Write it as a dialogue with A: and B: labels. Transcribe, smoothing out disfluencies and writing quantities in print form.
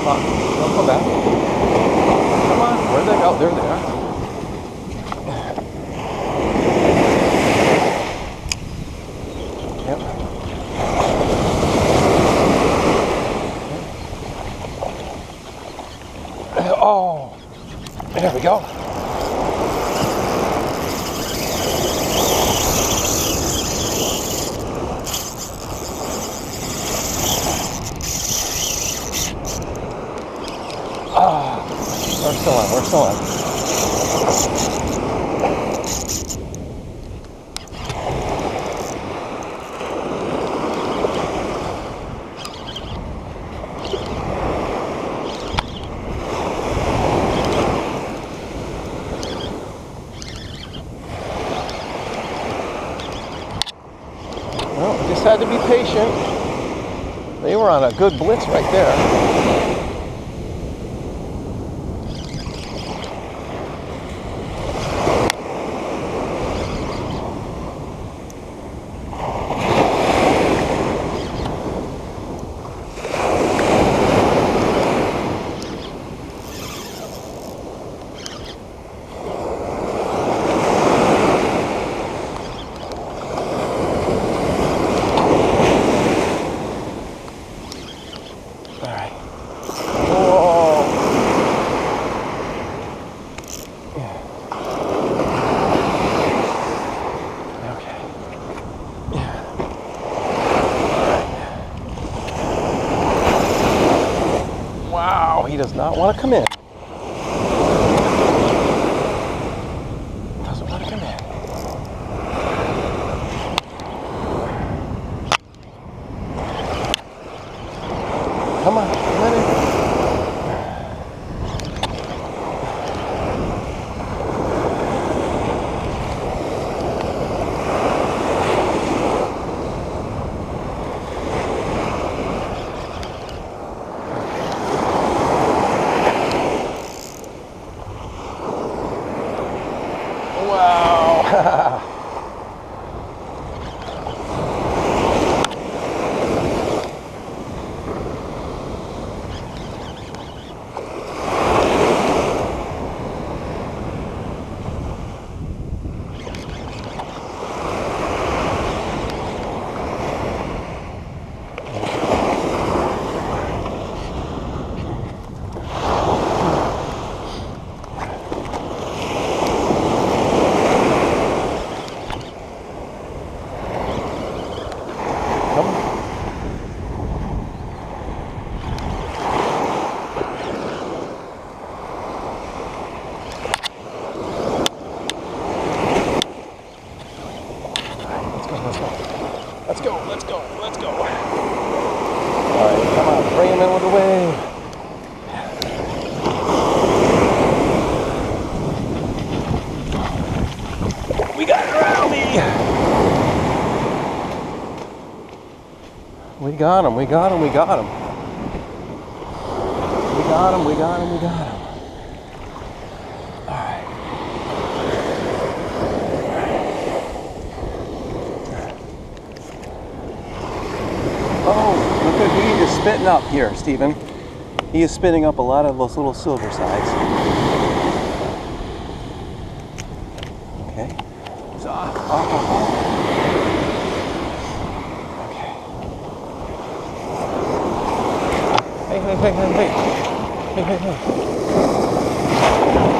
A: on. Don't come back. Come on. Where'd they go? There they are. Yep. Oh, there we go. Ah, we're still on, we're still on. Well, we just had to be patient. They were on a good blitz right there. He does not want to come in. Doesn't want to come in. Come on, let in. Wow. Let's go, let's go, let's go. All right, come on, bring him in with the wave. We got it around me. We got him, we got him, we got him. We got him, we got him, we got him. Oh, look at he is spitting up here, Stephen. He is spitting up a lot of those little silversides. Okay. He's off. Okay. Hey. Hey.